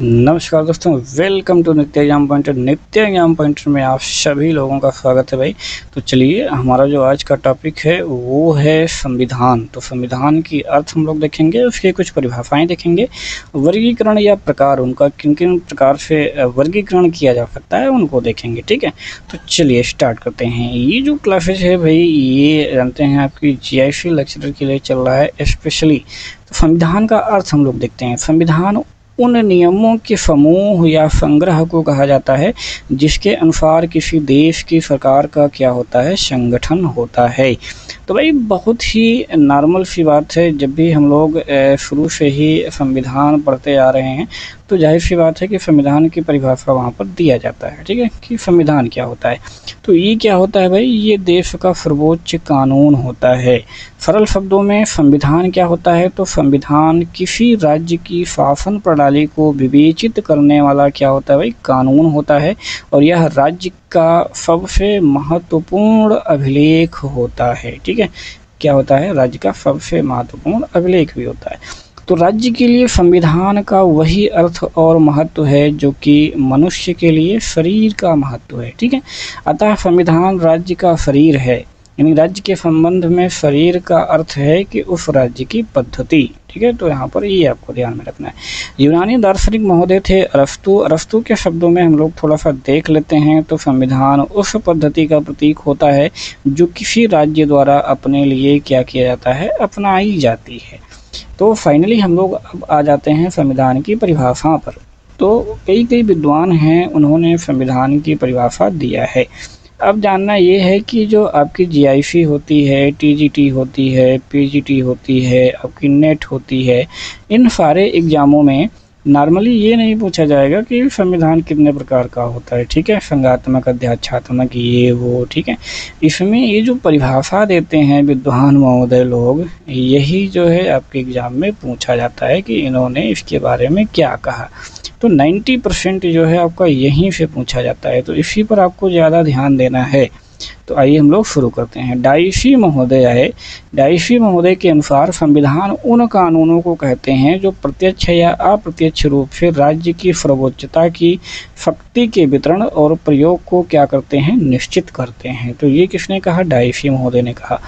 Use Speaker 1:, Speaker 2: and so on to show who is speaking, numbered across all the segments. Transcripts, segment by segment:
Speaker 1: नमस्कार दोस्तों, welcome to Nitya exam pointer. Nitya exam pointer में आप सभी लोगों का स्वागत है भाई। तो चलिए, हमारा जो आज का टॉपिक है वो है संविधान। तो संविधान की अर्थ हम लोग देखेंगे, उसके कुछ परिभाषाएं देखेंगे, वर्गीकरण या प्रकार उनका किन किन प्रकार से वर्गीकरण किया जा सकता है उनको देखेंगे। ठीक है, तो चलिए स्टार्ट करते हैं। ये जो क्लासेज है भाई, ये जानते हैं आपकी GIC लेक्चरर के लिए चल रहा है स्पेशली। तो संविधान का अर्थ हम लोग देखते हैं। संविधान उन नियमों के समूह या संग्रह को कहा जाता है जिसके अनुसार किसी देश की सरकार का क्या होता है, संगठन होता है। तो भाई बहुत ही नॉर्मल सी बात है, जब भी हम लोग शुरू से ही संविधान पढ़ते आ रहे हैं तो जाहिर सी बात है कि संविधान की परिभाषा वहाँ पर दिया जाता है। ठीक है, कि संविधान क्या होता है। तो ये क्या होता है भाई, ये देश का सर्वोच्च कानून होता है। सरल शब्दों में संविधान क्या होता है, तो संविधान किसी राज्य की शासन प्रणाली को विवेचित करने वाला क्या होता है भाई, कानून होता है। और यह राज्य का सबसे महत्वपूर्ण अभिलेख होता है। ठीक है, क्या होता है, राज्य का सबसे महत्वपूर्ण अभिलेख भी होता है। तो राज्य के लिए संविधान का वही अर्थ और महत्व है जो कि मनुष्य के लिए शरीर का महत्व है। ठीक है, अतः संविधान राज्य का शरीर है, यानी राज्य के संबंध में शरीर का अर्थ है कि उस राज्य की पद्धति। ठीक है, तो यहाँ पर ये आपको ध्यान में रखना है। यूनानी दार्शनिक महोदय थे अरस्तू। अरस्तू के शब्दों में हम लोग थोड़ा सा देख लेते हैं। तो संविधान उस पद्धति का प्रतीक होता है जो किसी राज्य द्वारा अपने लिए क्या किया जाता है, अपनाई जाती है। तो फाइनली हम लोग अब आ जाते हैं संविधान की परिभाषा पर। तो कई विद्वान हैं, उन्होंने संविधान की परिभाषा दिया है। अब जानना ये है कि जो आपकी GIC होती है, TGT होती है, PGT होती है, आपकी नेट होती है, इन सारे एग्ज़ामों में नॉर्मली ये नहीं पूछा जाएगा कि संविधान कितने प्रकार का होता है। ठीक है, संज्ञात्मक, अध्यादेशात्मक, ये वो। ठीक है, इसमें ये जो परिभाषा देते हैं विद्वान महोदय लोग, यही जो है आपके एग्ज़ाम में पूछा जाता है कि इन्होंने इसके बारे में क्या कहा। तो 90% जो है आपका यहीं से पूछा जाता है, तो इसी पर आपको ज़्यादा ध्यान देना है। तो आइए हम लोग शुरू करते हैं। डाइसी महोदय आए। डाइसी महोदय के अनुसार संविधान उन कानूनों को कहते हैं जो प्रत्यक्ष या अप्रत्यक्ष रूप से राज्य की सर्वोच्चता की शक्ति के वितरण और प्रयोग को क्या करते हैं, निश्चित करते हैं। तो ये किसने कहा, डाइसी महोदय ने कहा।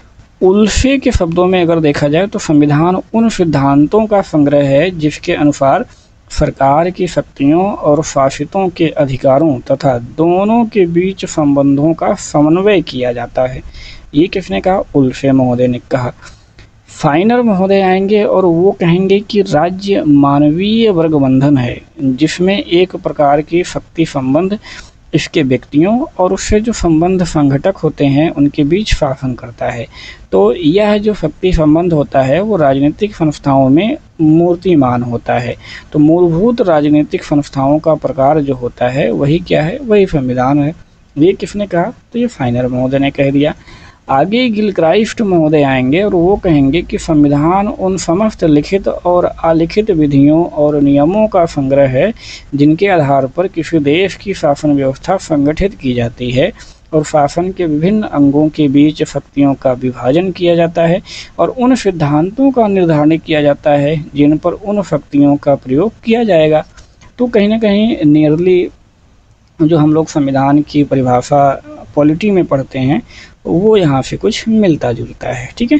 Speaker 1: उल्फे के शब्दों में अगर देखा जाए तो संविधान उन सिद्धांतों का संग्रह है जिसके अनुसार सरकार की शक्तियों और शासितों के अधिकारों तथा दोनों के बीच संबंधों का समन्वय किया जाता है। ये किसने कहा, उल्फे महोदय ने कहा। फाइनर महोदय आएंगे और वो कहेंगे कि राज्य मानवीय वर्ग बंधन है जिसमें एक प्रकार की शक्ति संबंध इसके व्यक्तियों और उससे जो संबंध संघटक होते हैं उनके बीच शासन करता है। तो यह जो शक्ति संबंध होता है वो राजनीतिक संस्थाओं में मूर्तिमान होता है। तो मूलभूत राजनीतिक संस्थाओं का प्रकार जो होता है वही क्या है, वही संविधान है। ये किसने कहा, तो ये फाइनर महोदय ने कह दिया। आगे गिलक्राइस्ट महोदय आएंगे और वो कहेंगे कि संविधान उन समस्त लिखित और अलिखित विधियों और नियमों का संग्रह है जिनके आधार पर किसी देश की शासन व्यवस्था संगठित की जाती है और शासन के विभिन्न अंगों के बीच शक्तियों का विभाजन किया जाता है और उन सिद्धांतों का निर्धारण किया जाता है जिन पर उन शक्तियों का प्रयोग किया जाएगा। तो कहीं ना कहीं नियरली जो हम लोग संविधान की परिभाषा पॉलिटी में पढ़ते हैं वो यहाँ से कुछ मिलता जुलता है। ठीक है,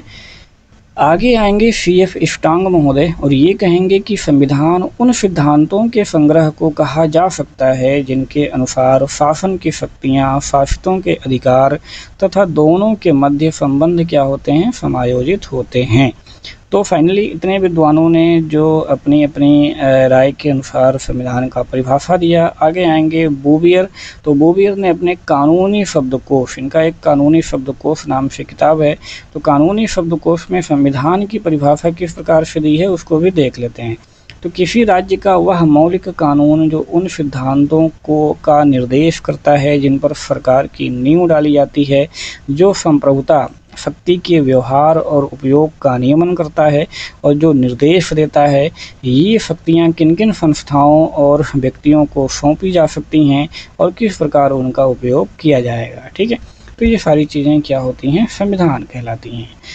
Speaker 1: आगे आएंगे CF स्टांग महोदय और ये कहेंगे कि संविधान उन सिद्धांतों के संग्रह को कहा जा सकता है जिनके अनुसार शासन की शक्तियाँ, शासितों के अधिकार तथा दोनों के मध्य संबंध क्या होते हैं, समायोजित होते हैं। तो फाइनली इतने विद्वानों ने जो अपनी अपनी राय के अनुसार संविधान का परिभाषा दिया। आगे आएंगे बोबियर। तो बोबियर ने अपने कानूनी शब्दकोश, इनका एक कानूनी शब्दकोश नाम से किताब है, तो कानूनी शब्दकोश में संविधान की परिभाषा किस प्रकार से दी है उसको भी देख लेते हैं। तो किसी राज्य का वह मौलिक कानून जो उन सिद्धांतों को का निर्देश करता है जिन पर सरकार की नींव डाली जाती है, जो संप्रभुता, शक्ति के व्यवहार और उपयोग का नियमन करता है और जो निर्देश देता है ये शक्तियाँ किन किन संस्थाओं और व्यक्तियों को सौंपी जा सकती हैं और किस प्रकार उनका उपयोग किया जाएगा। ठीक है, तो ये सारी चीज़ें क्या होती हैं, संविधान कहलाती हैं।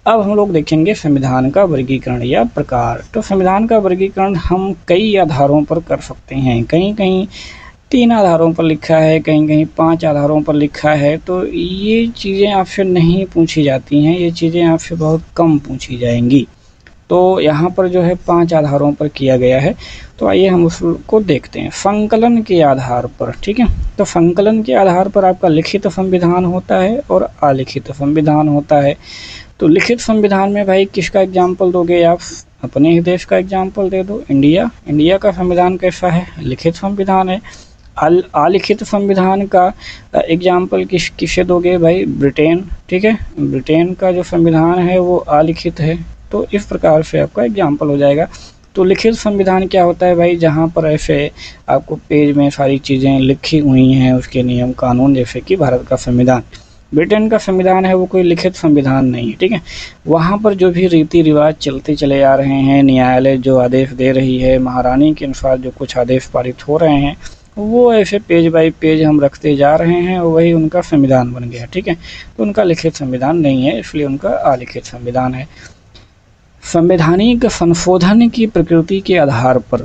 Speaker 1: अब हम लोग देखेंगे संविधान का वर्गीकरण या प्रकार। तो संविधान का वर्गीकरण हम कई आधारों पर कर सकते हैं, कहीं कहीं 3 आधारों पर लिखा है, कहीं कहीं 5 आधारों पर लिखा है। तो ये चीज़ें आपसे नहीं पूछी जाती हैं, ये चीज़ें आपसे बहुत कम पूछी जाएंगी। तो यहाँ पर जो है 5 आधारों पर किया गया है। तो आइए हम उसको देखते हैं। संकलन के आधार पर, ठीक है। तो संकलन के आधार पर आपका लिखित संविधान होता है और अलिखित संविधान होता है। तो लिखित संविधान में भाई किसका एग्जाम्पल दोगे आप? अपने ही देश का एग्जाम्पल दे दो, इंडिया। इंडिया का संविधान कैसा है? लिखित संविधान है। अलिखित संविधान का एग्जाम्पल किसे दोगे भाई? ब्रिटेन, ठीक है। ब्रिटेन का जो संविधान है वो अलिखित है। तो इस प्रकार से आपका एग्जाम्पल हो जाएगा। तो लिखित संविधान क्या होता है भाई? जहाँ पर ऐसे आपको पेज में सारी चीज़ें लिखी हुई हैं, उसके नियम कानून, जैसे कि भारत का संविधान। ब्रिटेन का संविधान है वो कोई लिखित संविधान नहीं है, ठीक है। वहाँ पर जो भी रीति रिवाज चलते चले आ रहे हैं, न्यायालय जो आदेश दे रही है, महारानी के अनुसार जो कुछ आदेश पारित हो रहे हैं, वो ऐसे पेज बाई पेज हम रखते जा रहे हैं और वही उनका संविधान बन गया, ठीक है। तो उनका लिखित संविधान नहीं है, इसलिए उनका अलिखित संविधान है। संवैधानिक संशोधन की प्रकृति के आधार पर,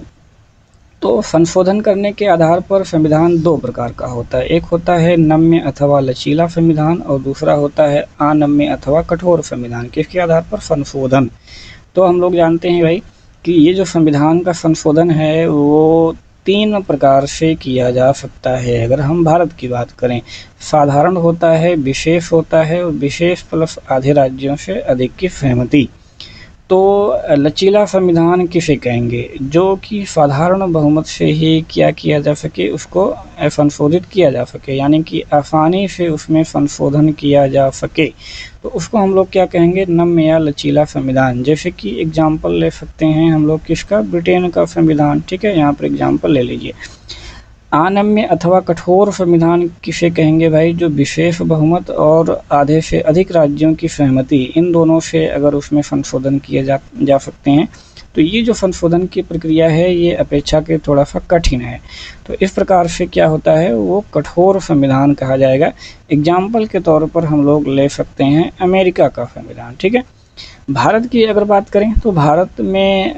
Speaker 1: तो संशोधन करने के आधार पर संविधान 2 प्रकार का होता है। एक होता है नम्य अथवा लचीला संविधान और दूसरा होता है अनम्य अथवा कठोर संविधान। किसके आधार पर? संशोधन। तो हम लोग जानते हैं भाई कि ये जो संविधान का संशोधन है वो 3 प्रकार से किया जा सकता है। अगर हम भारत की बात करें, साधारण होता है, विशेष होता है और विशेष प्लस आधे राज्यों से अधिक की सहमति। तो लचीला संविधान किसे कहेंगे? जो कि साधारण बहुमत से ही क्या किया जा सके, उसको संशोधित किया जा सके, यानी कि आसानी से उसमें संशोधन किया जा सके, तो उसको हम लोग क्या कहेंगे? नम्य या लचीला संविधान। जैसे कि एग्जाम्पल ले सकते हैं हम लोग किसका? ब्रिटेन का संविधान, ठीक है। यहाँ पर एग्जाम्पल ले लीजिए। अनम्य अथवा कठोर संविधान किसे कहेंगे भाई? जो विशेष बहुमत और आधे से अधिक राज्यों की सहमति, इन दोनों से अगर उसमें संशोधन किए जा सकते हैं, तो ये जो संशोधन की प्रक्रिया है ये अपेक्षा के थोड़ा सा कठिन है। तो इस प्रकार से क्या होता है, वो कठोर संविधान कहा जाएगा। एग्जाम्पल के तौर पर हम लोग ले सकते हैं अमेरिका का संविधान, ठीक है। भारत की अगर बात करें तो भारत में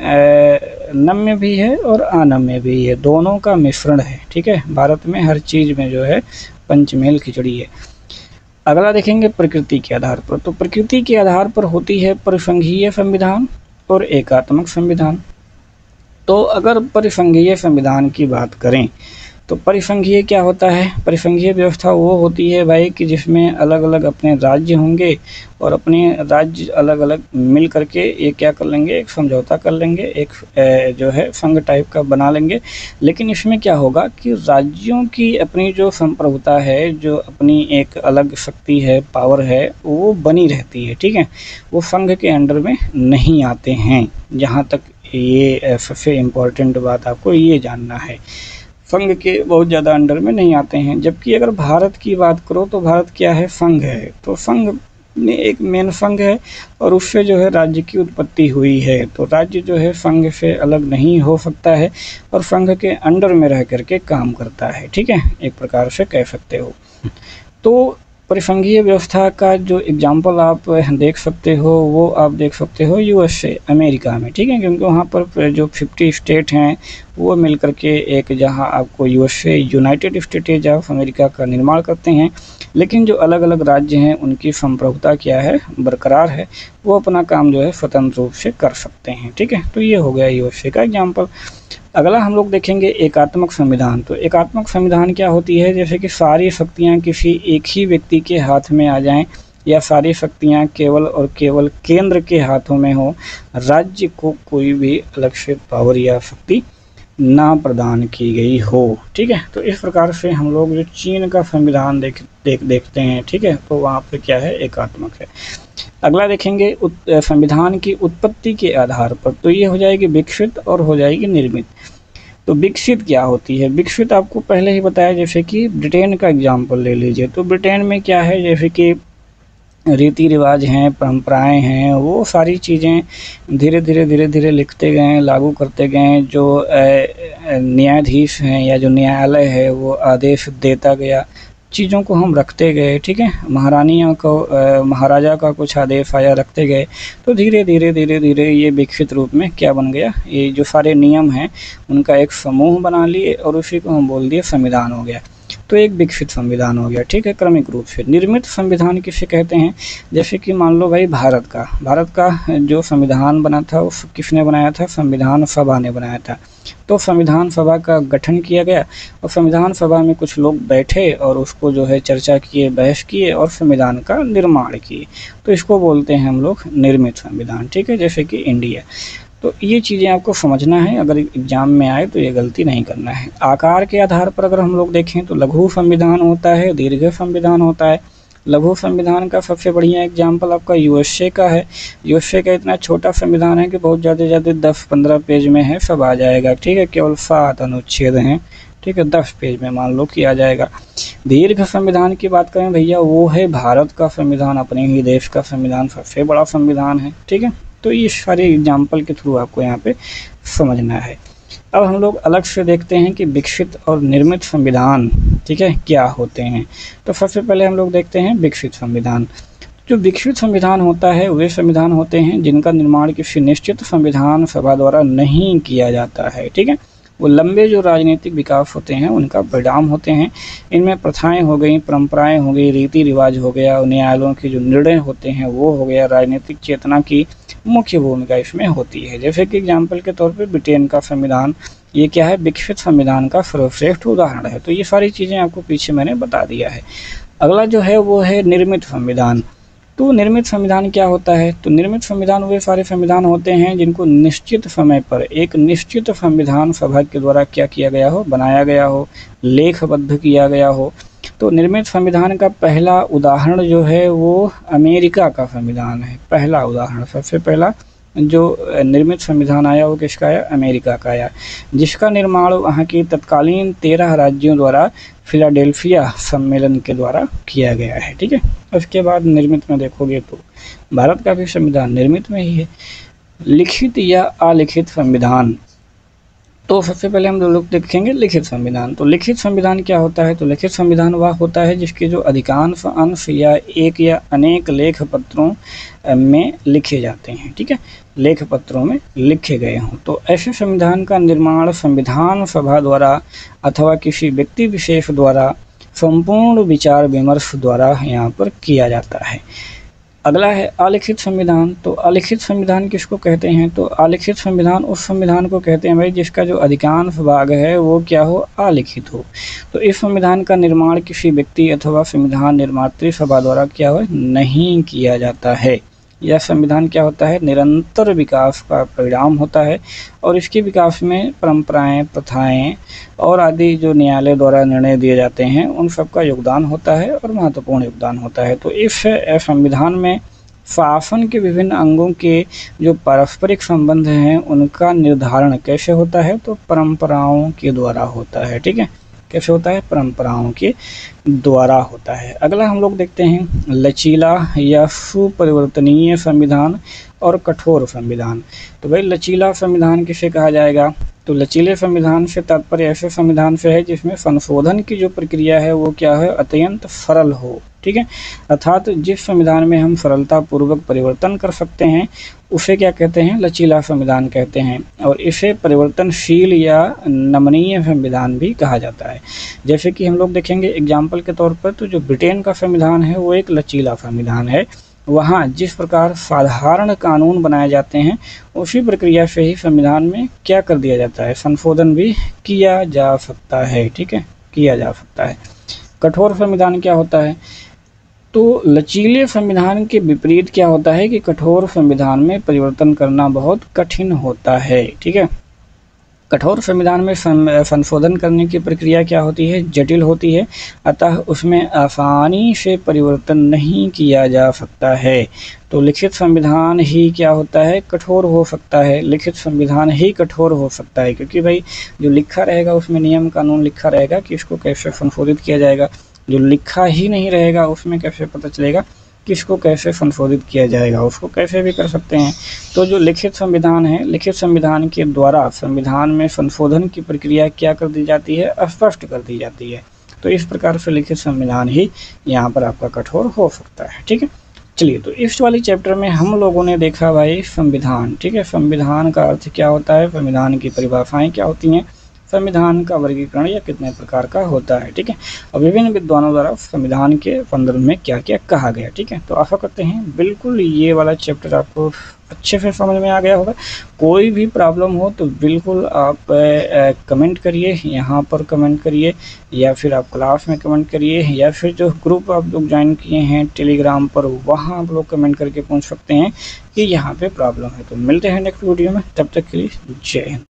Speaker 1: नम्य भी है और अनम्य भी है, दोनों का मिश्रण है, ठीक है। भारत में हर चीज़ में जो है पंचमेल खिचड़ी है। अगला देखेंगे प्रकृति के आधार पर। तो प्रकृति के आधार पर होती है परिसंघीय संविधान और एकात्मक संविधान। तो अगर परिसंघीय संविधान की बात करें तो परिसंघीय क्या होता है? परिसंघीय व्यवस्था वो होती है भाई कि जिसमें अलग अलग अपने राज्य होंगे और अपने राज्य अलग अलग मिल करके ये क्या कर लेंगे? एक समझौता कर लेंगे, एक जो है संघ टाइप का बना लेंगे। लेकिन इसमें क्या होगा कि राज्यों की अपनी जो संप्रभुता है, जो अपनी एक अलग शक्ति है, पावर है, वो बनी रहती है, ठीक है। वो संघ के अंडर में नहीं आते हैं। जहाँ तक ये सबसे इम्पोर्टेंट बात आपको ये जानना है, संघ के बहुत ज़्यादा अंडर में नहीं आते हैं। जबकि अगर भारत की बात करो तो भारत क्या है? संघ है। तो संघ में एक मेन संघ है और उससे जो है राज्य की उत्पत्ति हुई है। तो राज्य जो है संघ से अलग नहीं हो सकता है और संघ के अंडर में रह करके काम करता है, ठीक है, एक प्रकार से कह सकते हो। तो परिसंघीय व्यवस्था का जो एग्जाम्पल आप देख सकते हो वो आप देख सकते हो यूएसए, अमेरिका में, ठीक है। क्योंकि वहाँ पर जो 50 स्टेट हैं वो मिल करके एक, जहाँ आपको USA, United States of America का निर्माण करते हैं। लेकिन जो अलग अलग राज्य हैं उनकी संप्रभुता क्या है? बरकरार है। वो अपना काम जो है स्वतंत्र रूप से कर सकते हैं, ठीक है। तो ये हो गया यूएसए का एग्जाम्पल। अगला हम लोग देखेंगे एकात्मक संविधान। तो एकात्मक संविधान क्या होती है? जैसे कि सारी शक्तियाँ किसी एक ही व्यक्ति के हाथ में आ जाएं, या सारी शक्तियाँ केवल और केवल केंद्र के हाथों में हो, राज्य को कोई भी अलग से पावर या शक्ति ना प्रदान की गई हो, ठीक है। तो इस प्रकार से हम लोग जो चीन का संविधान देखते हैं, ठीक है, तो वहाँ पे क्या है? एकात्मक है। अगला देखेंगे संविधान की उत्पत्ति के आधार पर। तो ये हो जाएगी विकसित और हो जाएगी निर्मित। तो विकसित क्या होती है? विकसित आपको पहले ही बताया, जैसे कि ब्रिटेन का एग्जाम्पल ले लीजिए। तो ब्रिटेन में क्या है? जैसे कि रीति रिवाज हैं, परंपराएं हैं, वो सारी चीज़ें धीरे धीरे लिखते गए, लागू करते गए। जो न्यायाधीश हैं या जो न्यायालय है वो आदेश देता गया, चीज़ों को हम रखते गए, ठीक है, महारानियों को महाराजा का कुछ आदेश आया, रखते गए, तो धीरे धीरे ये विकसित रूप में क्या बन गया, ये जो सारे नियम हैं उनका एक समूह बना लिए और उसी को हम बोल दिए संविधान हो गया। तो एक विकसित संविधान हो गया, ठीक है, क्रमिक रूप से। निर्मित संविधान किसे कहते हैं, जैसे कि मान लो भाई भारत का जो संविधान बना था वो किसने बनाया था, संविधान सभा ने बनाया था। तो संविधान सभा का गठन किया गया और संविधान सभा में कुछ लोग बैठे और उसको जो है चर्चा किए, बहस किए और संविधान का निर्माण किए। तो इसको बोलते हैं हम लोग निर्मित संविधान, ठीक है, जैसे कि इंडिया। तो ये चीज़ें आपको समझना है, अगर एग्जाम में आए तो ये गलती नहीं करना है। आकार के आधार पर अगर हम लोग देखें तो लघु संविधान होता है, दीर्घ संविधान होता है। लघु संविधान का सबसे बढ़िया एग्जाम्पल आपका यूएसए का है। यूएसए का इतना छोटा संविधान है कि बहुत ज़्यादा 10-15 पेज में है, सब आ जाएगा, ठीक है, केवल 7 अनुच्छेद हैं, ठीक है, 10 पेज में मान लो कि आ जाएगा। दीर्घ संविधान की बात करें भैया, वो है भारत का संविधान, अपने ही देश का संविधान, सबसे बड़ा संविधान है, ठीक है। तो ये सारे एग्जाम्पल के थ्रू आपको यहाँ पे समझना है। अब हम लोग अलग से देखते हैं कि विकसित और निर्मित संविधान, ठीक है, क्या होते हैं। तो सबसे पहले हम लोग देखते हैं विकसित संविधान। जो विकसित संविधान होता है वे संविधान होते हैं जिनका निर्माण किसी निश्चित संविधान सभा द्वारा नहीं किया जाता है, ठीक है। वो लंबे जो राजनीतिक विकास होते हैं उनका परिणाम होते हैं। इनमें प्रथाएं हो गई, परंपराएं हो गई, रीति रिवाज हो गया, न्यायालयों के जो निर्णय होते हैं वो हो गया, राजनीतिक चेतना की मुख्य भूमिका इसमें होती है। जैसे कि एग्जाम्पल के तौर पे ब्रिटेन का संविधान, ये क्या है, विकसित संविधान का सर्वश्रेष्ठ उदाहरण है। तो ये सारी चीज़ें आपको पीछे मैंने बता दिया है। अगला जो है वो है निर्मित संविधान। तो निर्मित संविधान क्या होता है, तो निर्मित संविधान वे सारे संविधान होते हैं जिनको निश्चित समय पर एक निश्चित संविधान सभा के द्वारा क्या किया गया हो, बनाया गया हो, लेखबद्ध किया गया हो। तो निर्मित संविधान का पहला उदाहरण जो है वो अमेरिका का संविधान है। पहला उदाहरण, सबसे पहला जो निर्मित संविधान आया वो किसका आया, अमेरिका का आया, जिसका निर्माण वहाँ की तत्कालीन 13 राज्यों द्वारा फिलाडेल्फिया सम्मेलन के द्वारा किया गया है, ठीक है। उसके बाद निर्मित में देखोगे तो भारत का भी संविधान निर्मित में ही है। लिखित या अलिखित संविधान, तो सबसे पहले हम लोग देखेंगे लिखित संविधान। तो लिखित संविधान क्या होता है, तो लिखित संविधान वह होता है जिसके जो अधिकांश अंश या एक या अनेक लेख पत्रों में लिखे जाते हैं, ठीक है, लेख पत्रों में लिखे गए हों। तो ऐसे संविधान का निर्माण संविधान सभा द्वारा अथवा किसी व्यक्ति विशेष द्वारा संपूर्ण विचार विमर्श द्वारा यहाँ पर किया जाता है। अगला है अलिखित संविधान। तो अलिखित संविधान किसको कहते हैं, तो अलिखित संविधान उस संविधान को कहते हैं भाई जिसका जो अधिकांश भाग है वो क्या हो, अलिखित हो। तो इस संविधान का निर्माण किसी व्यक्ति अथवा संविधान निर्मात्री सभा द्वारा क्या हो, नहीं किया जाता है। यह संविधान क्या होता है, निरंतर विकास का परिणाम होता है और इसके विकास में परंपराएं, प्रथाएं और आदि जो न्यायालय द्वारा निर्णय दिए जाते हैं उन सब का योगदान होता है और महत्वपूर्ण योगदान होता है। तो इस संविधान में शासन के विभिन्न अंगों के जो पारस्परिक संबंध हैं उनका निर्धारण कैसे होता है, तो परंपराओं के द्वारा होता है, ठीक है। कैसे होता है, परंपराओं के द्वारा होता है। अगला हम लोग देखते हैं लचीला या सुपरिवर्तनीय संविधान और कठोर संविधान। तो भाई लचीला संविधान किसे कहा जाएगा, तो लचीले संविधान से तात्पर्य ऐसे संविधान से है जिसमें संशोधन की जो प्रक्रिया है वो क्या है, अत्यंत सरल हो, ठीक है। अर्थात जिस संविधान में हम सरलता पूर्वक परिवर्तन कर सकते हैं उसे क्या कहते हैं, लचीला संविधान कहते हैं। और इसे परिवर्तनशील या नमनीय संविधान भी कहा जाता है। जैसे कि हम लोग देखेंगे एग्जाम्पल के तौर पर, तो जो ब्रिटेन का संविधान है वो एक लचीला संविधान है। वहाँ जिस प्रकार साधारण कानून बनाए जाते हैं उसी प्रक्रिया से ही संविधान में क्या कर दिया जाता है, संशोधन भी किया जा सकता है, ठीक है, किया जा सकता है। कठोर संविधान क्या होता है, तो लचीले संविधान के विपरीत क्या होता है कि कठोर संविधान में परिवर्तन करना बहुत कठिन होता है, ठीक है। कठोर संविधान में संशोधन करने की प्रक्रिया क्या होती है, जटिल होती है, अतः उसमें आसानी से परिवर्तन नहीं किया जा सकता है। तो लिखित संविधान ही क्या होता है, कठोर हो सकता है। लिखित संविधान ही कठोर हो सकता है क्योंकि भाई जो लिखा रहेगा उसमें नियम कानून लिखा रहेगा कि इसको कैसे संशोधित किया जाएगा। जो लिखा ही नहीं रहेगा उसमें कैसे पता चलेगा किसको कैसे संशोधित किया जाएगा, उसको कैसे भी कर सकते हैं। तो जो लिखित संविधान है, लिखित संविधान के द्वारा संविधान में संशोधन की प्रक्रिया क्या कर दी जाती है, स्पष्ट कर दी जाती है। तो इस प्रकार से लिखित संविधान ही यहाँ पर आपका कठोर हो सकता है। ठीक है, चलिए तो इस वाली चैप्टर में हम लोगों ने देखा भाई संविधान। ठीक है, संविधान का अर्थ क्या होता है, संविधान की परिभाषाएं क्या होती हैं, संविधान का वर्गीकरण या कितने प्रकार का होता है। ठीक है, और विभिन्न विद्वानों द्वारा संविधान के संदर्भ में क्या क्या कहा गया। ठीक है, तो आशा करते हैं बिल्कुल ये वाला चैप्टर आपको अच्छे से समझ में आ गया होगा। कोई भी प्रॉब्लम हो तो बिल्कुल आप कमेंट करिए, यहाँ पर कमेंट करिए, या फिर आप क्लास में कमेंट करिए, या फिर जो ग्रुप आप लोग ज्वाइन किए हैं टेलीग्राम पर, वहाँ आप लोग कमेंट करके पूछ सकते हैं कि यहाँ पे प्रॉब्लम है। तो मिलते हैं नेक्स्ट वीडियो में, तब तक के लिए जय हिंद।